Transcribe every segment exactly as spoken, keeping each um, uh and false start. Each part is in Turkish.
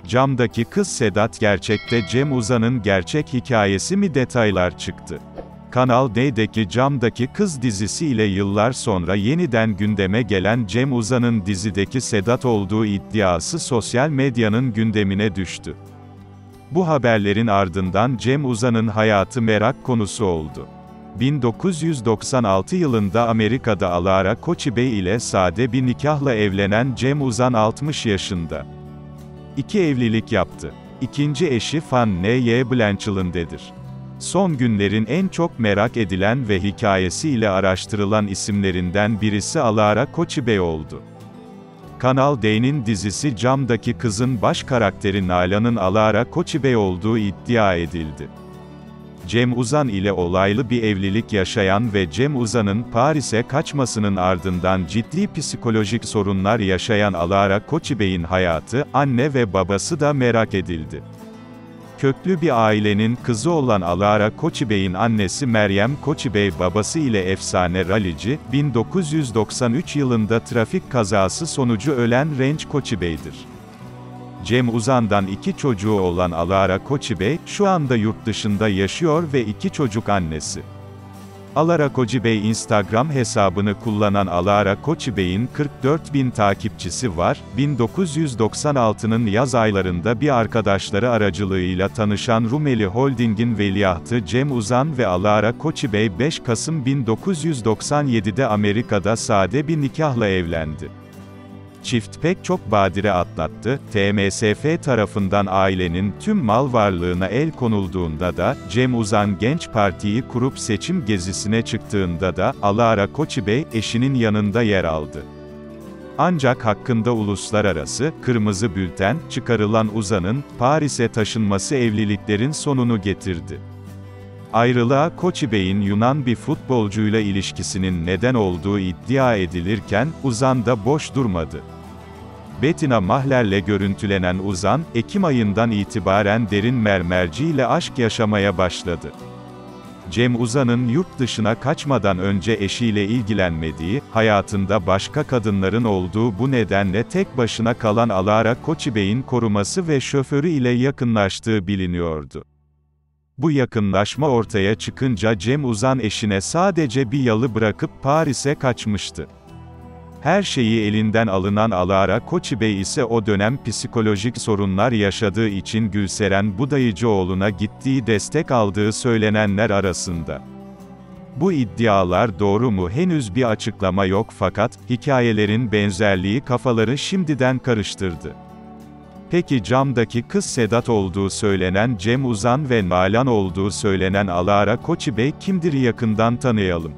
Camdaki Kız Sedat gerçekte Cem Uzan'ın gerçek hikayesi mi detaylar çıktı. Kanal D'deki Camdaki Kız dizisi ile yıllar sonra yeniden gündeme gelen Cem Uzan'ın dizideki Sedat olduğu iddiası sosyal medyanın gündemine düştü. Bu haberlerin ardından Cem Uzan'ın hayatı merak konusu oldu. bin dokuz yüz doksan altı yılında Amerika'da Alara Koçibey ile sade bir nikahla evlenen Cem Uzan altmış yaşında. İki evlilik yaptı. İkinci eşi Fan N. Blanchel'ındedir. Son günlerin en çok merak edilen ve hikayesiyle araştırılan isimlerinden birisi Alara Koçibey oldu. Kanal D'nin dizisi Camdaki Kız'ın baş karakteri Nalan'ın Alara Koçibey olduğu iddia edildi. Cem Uzan ile olaylı bir evlilik yaşayan ve Cem Uzan'ın Paris'e kaçmasının ardından ciddi psikolojik sorunlar yaşayan Alara Koçibey'in hayatı, anne ve babası da merak edildi. Köklü bir ailenin kızı olan Alara Koçibey'in annesi Meryem Koçibey babası ile efsane rallici, bin dokuz yüz doksan üç yılında trafik kazası sonucu ölen Renç Koçibey'dir. Cem Uzan'dan iki çocuğu olan Alara Koçibey, şu anda yurt dışında yaşıyor ve iki çocuk annesi. Alara Koçibey Instagram hesabını kullanan Alara Koçibey'in kırk dört bin takipçisi var. bin dokuz yüz doksan altı'nın yaz aylarında bir arkadaşları aracılığıyla tanışan Rumeli Holding'in veliahtı Cem Uzan ve Alara Koçibey beş Kasım bin dokuz yüz doksan yedi'de Amerika'da sade bir nikahla evlendi. Çift pek çok badire atlattı. T M S F tarafından ailenin tüm mal varlığına el konulduğunda da, Cem Uzan Genç Parti'yi kurup seçim gezisine çıktığında da, Alara Koçibey, eşinin yanında yer aldı. Ancak hakkında uluslararası, kırmızı bülten, çıkarılan Uzan'ın, Paris'e taşınması evliliklerin sonunu getirdi. Ayrılığa Koçibey'in Yunan bir futbolcuyla ilişkisinin neden olduğu iddia edilirken, Uzan da boş durmadı. Bettina Mahler'le görüntülenen Uzan, Ekim ayından itibaren Derin Mermerci ile aşk yaşamaya başladı. Cem Uzan'ın yurt dışına kaçmadan önce eşiyle ilgilenmediği, hayatında başka kadınların olduğu bu nedenle tek başına kalan Alara Koçibey'in koruması ve şoförü ile yakınlaştığı biliniyordu. Bu yakınlaşma ortaya çıkınca Cem Uzan eşine sadece bir yalı bırakıp Paris'e kaçmıştı. Her şeyi elinden alınan Alara Koçibey ise o dönem psikolojik sorunlar yaşadığı için Gülseren Budayıcıoğlu'na gittiği destek aldığı söylenenler arasında. Bu iddialar doğru mu henüz bir açıklama yok fakat, hikayelerin benzerliği kafaları şimdiden karıştırdı. Peki Camdaki Kız Sedat olduğu söylenen Cem Uzan ve Nalan olduğu söylenen Alara Koçibey kimdir yakından tanıyalım.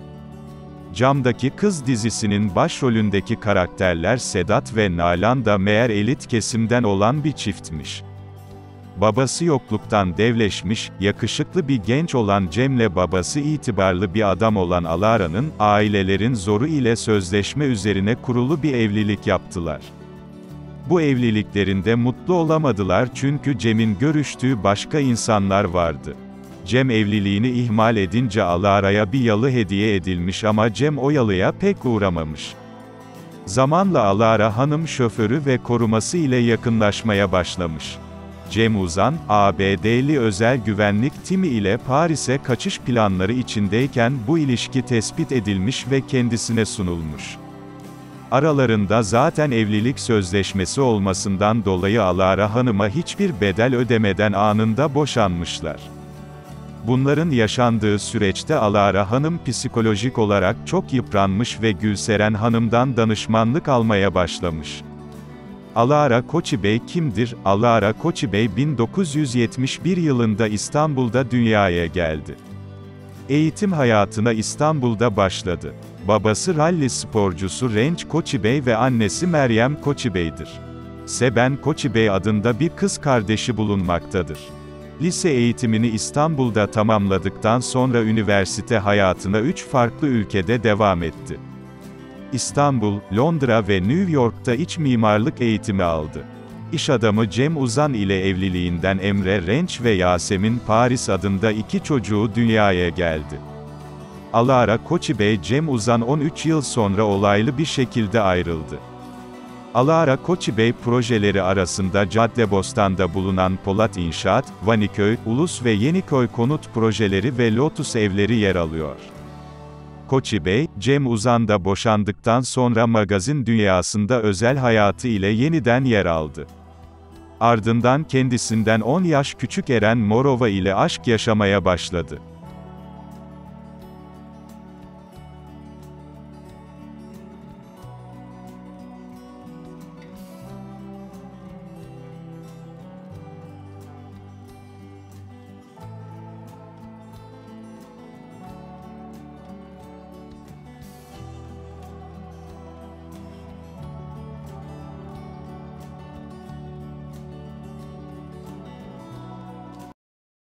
Camdaki Kız dizisinin başrolündeki karakterler Sedat ve Nalan da meğer elit kesimden olan bir çiftmiş. Babası yokluktan devleşmiş, yakışıklı bir genç olan Cem'le babası itibarlı bir adam olan Alara'nın, ailelerin zoru ile sözleşme üzerine kurulu bir evlilik yaptılar. Bu evliliklerinde mutlu olamadılar çünkü Cem'in görüştüğü başka insanlar vardı. Cem evliliğini ihmal edince Alara'ya bir yalı hediye edilmiş ama Cem o yalıya pek uğramamış. Zamanla Alara hanım şoförü ve koruması ile yakınlaşmaya başlamış. Cem Uzan, A B D'li özel güvenlik timi ile Paris'e kaçış planları içindeyken bu ilişki tespit edilmiş ve kendisine sunulmuş. Aralarında zaten evlilik sözleşmesi olmasından dolayı Alara hanıma hiçbir bedel ödemeden anında boşanmışlar. Bunların yaşandığı süreçte Alara hanım psikolojik olarak çok yıpranmış ve Gülseren hanımdan danışmanlık almaya başlamış. Alara Koçibey kimdir? Alara Koçibey bin dokuz yüz yetmiş bir yılında İstanbul'da dünyaya geldi. Eğitim hayatına İstanbul'da başladı. Babası ralli sporcusu Renç Koçibey ve annesi Meryem Koçibey'dir. Seben Koçibey adında bir kız kardeşi bulunmaktadır. Lise eğitimini İstanbul'da tamamladıktan sonra üniversite hayatına üç farklı ülkede devam etti. İstanbul, Londra ve New York'ta iç mimarlık eğitimi aldı. İş adamı Cem Uzan ile evliliğinden Emre Renç ve Yasemin Paris adında iki çocuğu dünyaya geldi. Alara Koçibey Cem Uzan on üç yıl sonra olaylı bir şekilde ayrıldı. Alara Koçi Bey projeleri arasında Caddebostan'da bulunan Polat İnşaat, Vaniköy, Ulus ve Yeniköy konut projeleri ve Lotus evleri yer alıyor. Koçi Bey, Cem Uzan'da boşandıktan sonra magazin dünyasında özel hayatı ile yeniden yer aldı. Ardından kendisinden on yaş küçük Eren Morova ile aşk yaşamaya başladı.